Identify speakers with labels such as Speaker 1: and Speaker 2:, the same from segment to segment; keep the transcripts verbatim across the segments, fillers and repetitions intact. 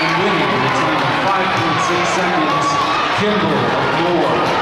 Speaker 1: and winning in a time of five point six seconds, Kimball Moore.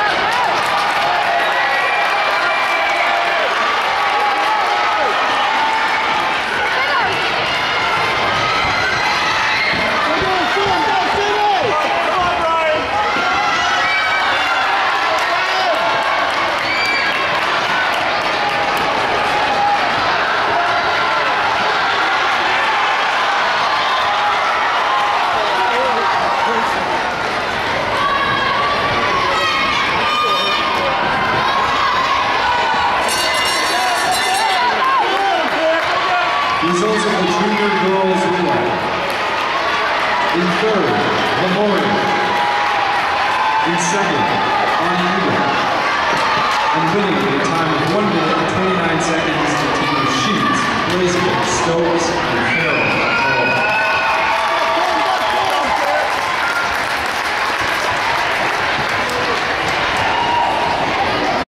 Speaker 1: Results of the junior girls relay. In third, Bonny. In second,